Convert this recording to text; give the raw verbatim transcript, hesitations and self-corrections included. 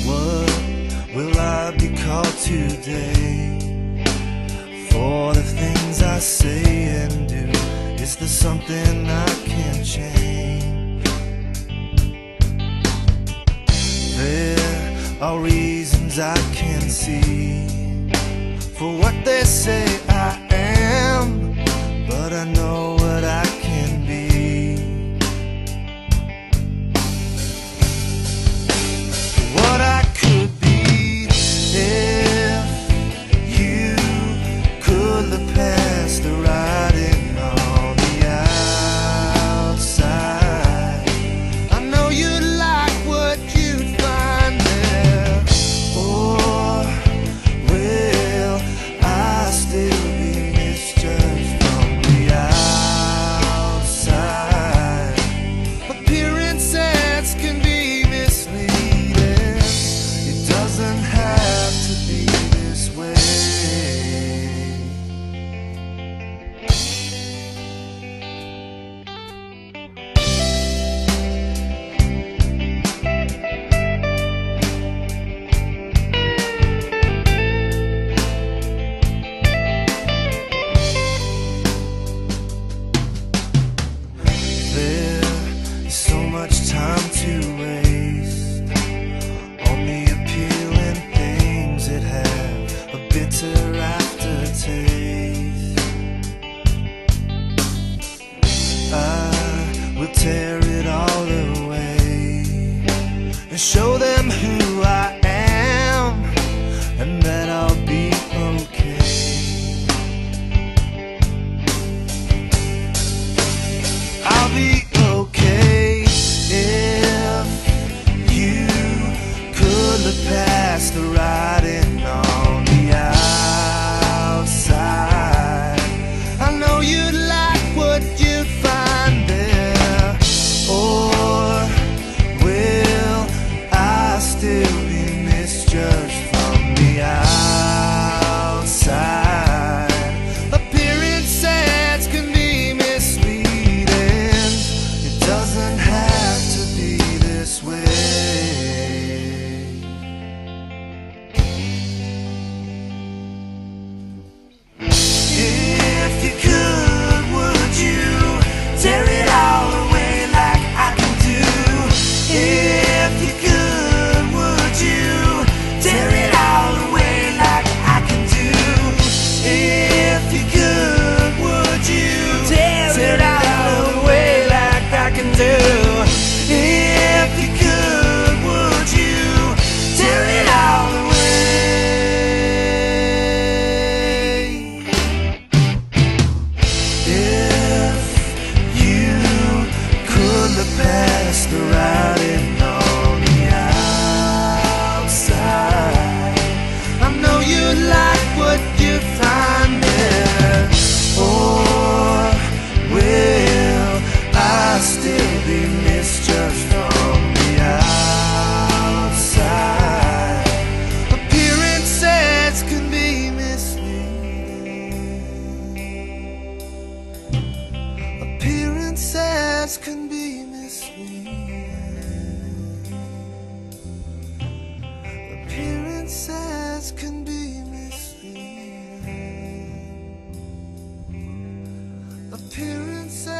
What will I be called today? For the things I say and do, is there something I can change? There are reasons I can see for what they say I am, but I know what I can be. What I could be if you could look past the writing on the outside. I know you'd like what you'd find there, or will I still be misjudged from the outside? Appearances can be misleading. It doesn't have to be this way. There's so much time to waste on the appealing things that have a bitter aftertaste. I will tear it all away and show them who I am, and that I'll be okay. I'll be okay if you could look past the writing on the outside. I know you'd like what you find there, or will I still be misjudged from the outside? Appearances can be misleading. It doesn't have to be this way. If you could, would you tear it all away like I can do? If you could, would you tear it all away like I can do? If you could, would you tear it all away like I can do? If you could, would you tear it all away? If you could look past the writing on the outside, I know you like what you find there, or will I still be misjudged from the outside? Appearances can be misleading. Appearances can be misleading. Appearances can be misleading. Appearances